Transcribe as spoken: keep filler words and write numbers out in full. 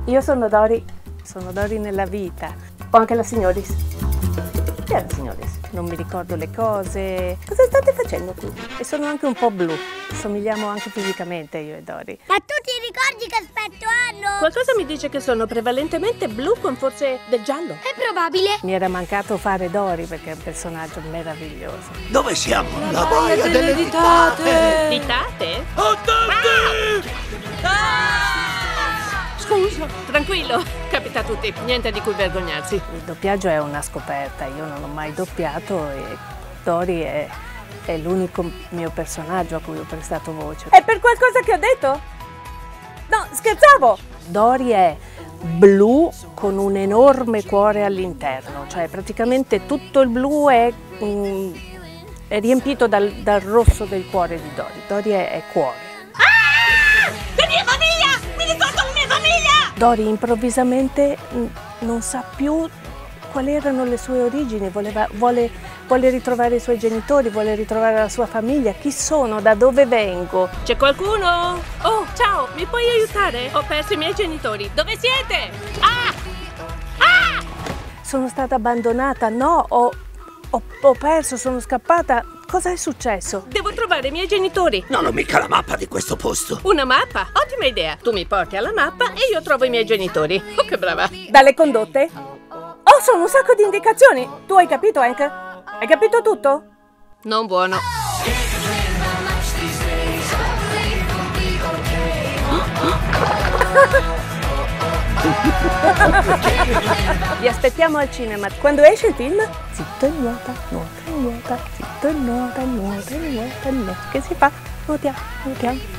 Io sono Dori, sono Dori nella vita. Ho anche la signoris. Chi è la signoris? Non mi ricordo le cose. Cosa state facendo qui? E sono anche un po' blu. Somigliamo anche fisicamente io e Dori. Ma tu ti ricordi che aspetto hanno? Qualcosa mi dice che sono prevalentemente blu con forse del giallo. È probabile. Mi era mancato fare Dori perché è un personaggio meraviglioso. Dove siamo? La, La baia delle, delle ditate! Ditate? Oh, tanti! Ah! Ah! Scusa, tranquillo, capita a tutti, niente di cui vergognarsi. Il doppiaggio è una scoperta, io non ho mai doppiato e Dori è, è l'unico mio personaggio a cui ho prestato voce. È per qualcosa che ho detto? No, scherzavo! Dori è blu con un enorme cuore all'interno, cioè praticamente tutto il blu è, mm, è riempito dal, dal rosso del cuore di Dori. Dori è, è cuore. Ah! La mia famiglia! Mi ricordo la mia famiglia! Dori improvvisamente non sa più quali erano le sue origini, voleva, vuole, vuole ritrovare i suoi genitori, vuole ritrovare la sua famiglia. Chi sono? Da dove vengo? C'è qualcuno? Oh, ciao, mi puoi aiutare? Ho perso i miei genitori. Dove siete? Ah! Ah! Sono stata abbandonata? No, ho, ho, ho perso, sono scappata. Cosa è successo? Devo trovare i miei genitori. Non ho mica la mappa di questo posto. Una mappa? Ottima idea. Tu mi porti alla mappa e io trovo i miei genitori. Oh, che brava. Dalle condotte? Oh, sono un sacco di indicazioni. Tu hai capito, Hank? Hai capito tutto? Non buono. Vi aspettiamo al cinema. Quando esce il film? Zitto e nuota, nuota e nuota, zitto e nuota, nuota e nuota, nuota. Che si fa? Nuotiamo, nuotiamo.